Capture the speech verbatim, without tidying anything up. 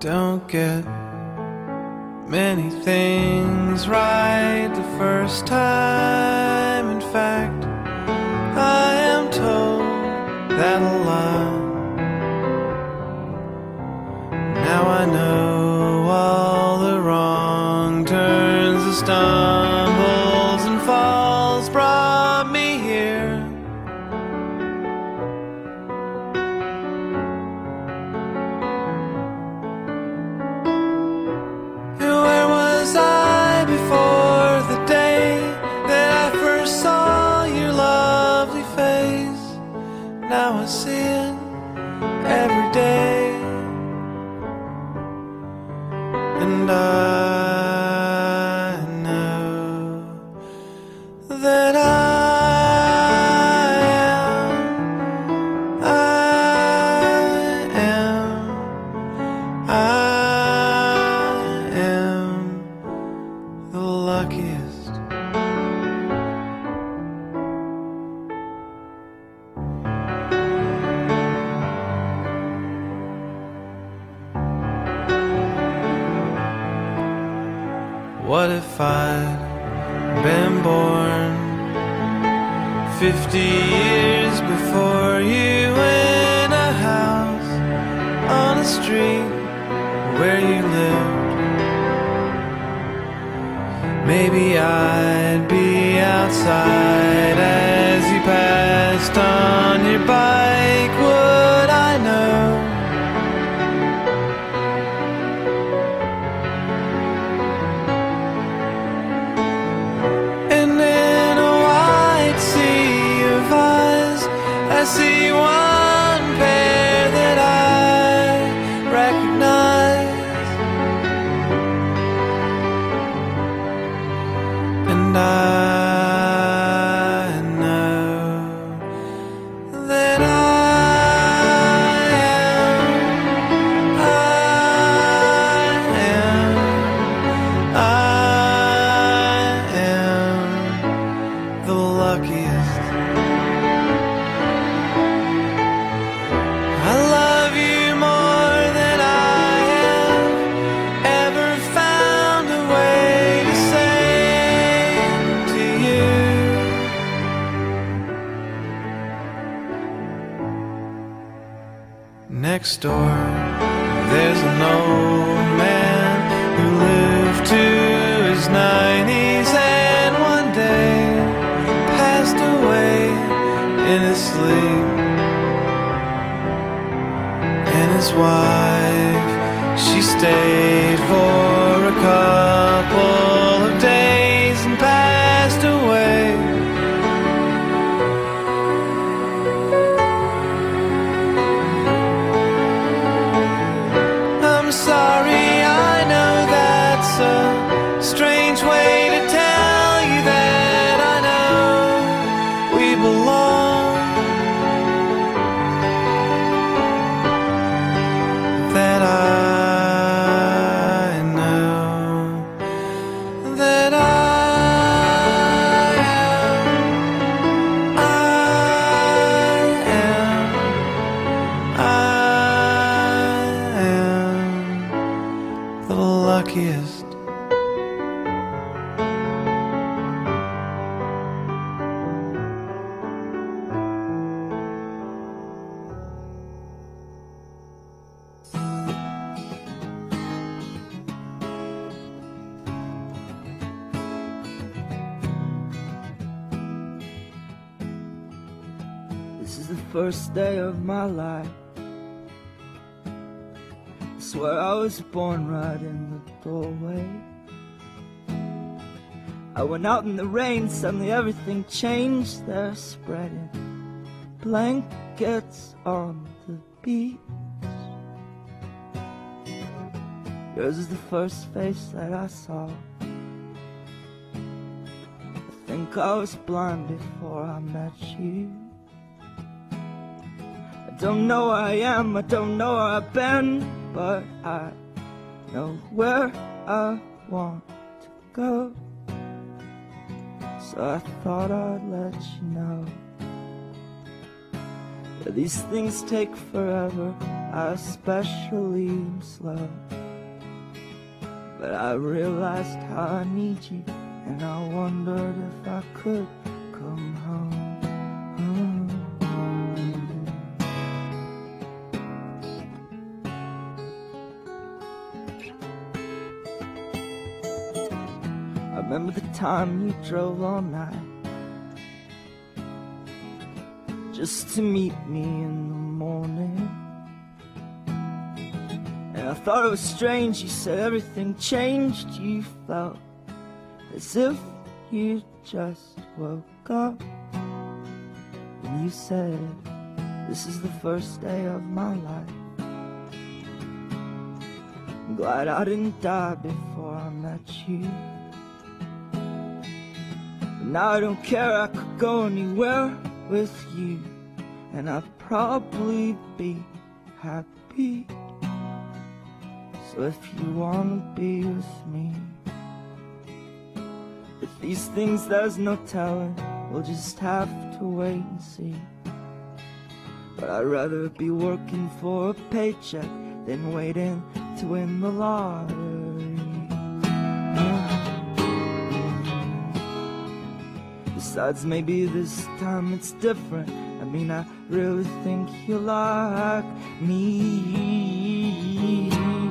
don't get many things right the first time. In fact, I am told that a lot. Now I know all the wrong turns, the stumbles and falls brought me here. Where was I before the day that I first saw your lovely face? Now I see it every day. And I know that I am, I am, I am the luckiest. What if I'd been born fifty years before you, in a house on a street where you lived? Maybe I'd be outside as you passed on your bike. Would I know? I see one pair that I recognize, and I know that I am, I am, I am the luckiest. I love you more than I have ever found a way to say to you. Next door, there's an old man who lived to his nineties, and one day passed away in his sleep. His wife, she stayed for a couple of days and passed away. I'm sorry, I know that's a strange way to tell you that I know we belong. That I know that I am, I am, I am the luckiest. This is the first day of my life. I swear I was born right in the doorway. I went out in the rain, suddenly everything changed. They're spreading blankets on the beach. Yours is the first face that I saw. I think I was blind before I met you. I don't know where I am, I don't know where I've been, but I know where I want to go. So I thought I'd let you know But these things take forever, I especially am slow. But I realized how I need you, and I wondered if I could come home. I remember the time you drove all night just to meet me in the morning. And I thought it was strange, you said everything changed. You felt as if you just woke up. And you said, this is the first day of my life. I'm glad I didn't die before I met you. But now I don't care, I could go anywhere with you, and I'd probably be happy. So if you wanna be with me, with these things there's no telling, we'll just have to wait and see. But I'd rather be working for a paycheck than waiting to win the lottery. Besides, maybe this time it's different. I mean, I really think you like me.